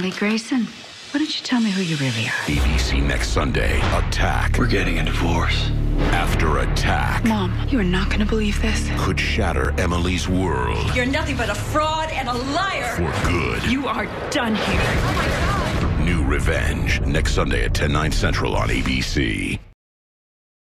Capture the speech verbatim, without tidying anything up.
Emily Grayson, why don't you tell me who you really are? A B C next Sunday. Attack. We're getting a divorce. After attack. Mom, you are not going to believe this. Could shatter Emily's world. You're nothing but a fraud and a liar. For good. You are done here. New Revenge. Next Sunday at ten, nine central on A B C.